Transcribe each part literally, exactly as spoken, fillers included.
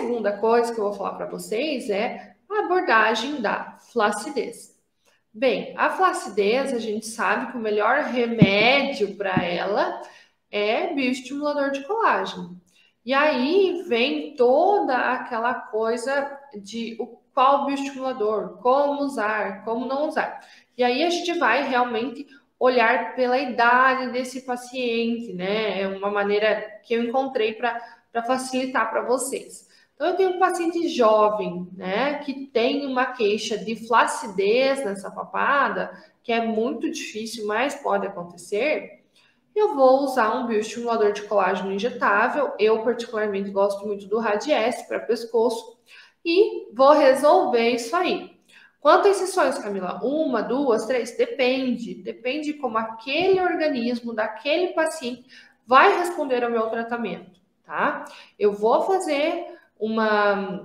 segunda coisa que eu vou falar para vocês é a abordagem da flacidez. Bem, a flacidez, a gente sabe que o melhor remédio para ela é bioestimulador de colágeno. E aí vem toda aquela coisa de o qual bioestimulador, como usar, como não usar. E aí a gente vai realmente olhar pela idade desse paciente, né? É uma maneira que eu encontrei para facilitar para vocês. Então, eu tenho um paciente jovem, né, que tem uma queixa de flacidez nessa papada, que é muito difícil, mas pode acontecer. Eu vou usar um bioestimulador de colágeno injetável. Eu, particularmente, gosto muito do Radiesse para pescoço. E vou resolver isso aí. Quantas sessões, Camila? Uma, duas, três? Depende. Depende de como aquele organismo daquele paciente vai responder ao meu tratamento, tá? Eu vou fazer uma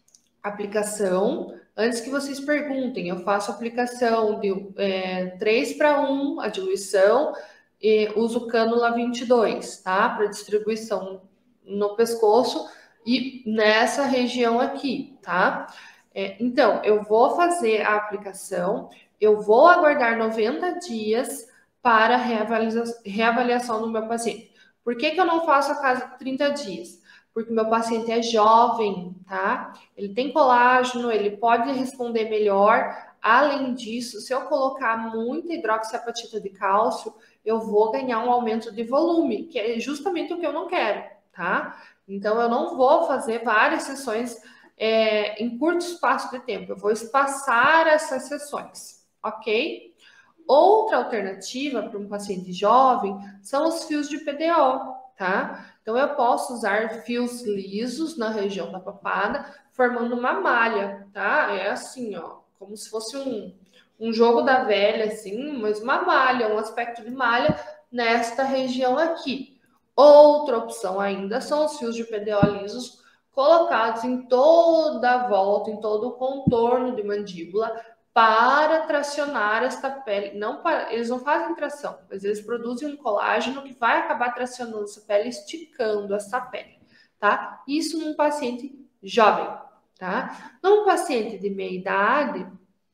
aplicação. Antes que vocês perguntem, eu faço aplicação de é, três para um, a diluição, e uso cânula vinte e dois, tá? Para distribuição no pescoço e nessa região aqui, tá? É, então, eu vou fazer a aplicação, eu vou aguardar noventa dias para reavaliação, reavaliação do meu paciente. Por que que eu não faço a cada trinta dias? Porque meu paciente é jovem, tá? Ele tem colágeno, ele pode responder melhor. Além disso, se eu colocar muita hidroxiapatita de cálcio, eu vou ganhar um aumento de volume, que é justamente o que eu não quero, tá? Então, eu não vou fazer várias sessões é, em curto espaço de tempo. Eu vou espaçar essas sessões, ok? Outra alternativa para um paciente jovem são os fios de P D O, tá? Então, eu posso usar fios lisos na região da papada, formando uma malha, tá? É assim, ó, como se fosse um, um jogo da velha, assim, mas uma malha, um aspecto de malha nesta região aqui. Outra opção ainda são os fios de P D O lisos colocados em toda a volta, em todo o contorno de mandíbula, para tracionar esta pele. Não para, eles não fazem tração, mas eles produzem um colágeno que vai acabar tracionando essa pele, esticando essa pele, tá? Isso num paciente jovem, tá? Num paciente de meia idade,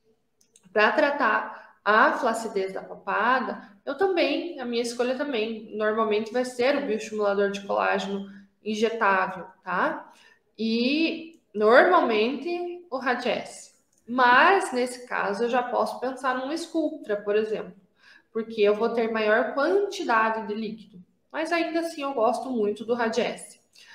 para tratar a flacidez da papada, eu também, a minha escolha também, normalmente vai ser o bioestimulador de colágeno injetável, tá? E normalmente o Radiesse. Mas, nesse caso, eu já posso pensar num Sculptra, por exemplo, porque eu vou ter maior quantidade de líquido. Mas ainda assim eu gosto muito do Radiesse.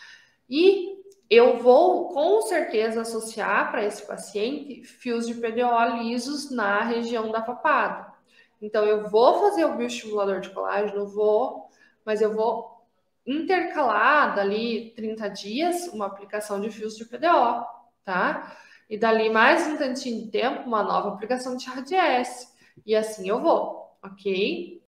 E eu vou, com certeza, associar para esse paciente fios de P D O lisos na região da papada. Então, eu vou fazer o bioestimulador de colágeno, vou, mas eu vou intercalar dali trinta dias uma aplicação de fios de P D O, tá? E dali mais um tantinho de tempo, uma nova aplicação de Radiesse. E assim eu vou, ok?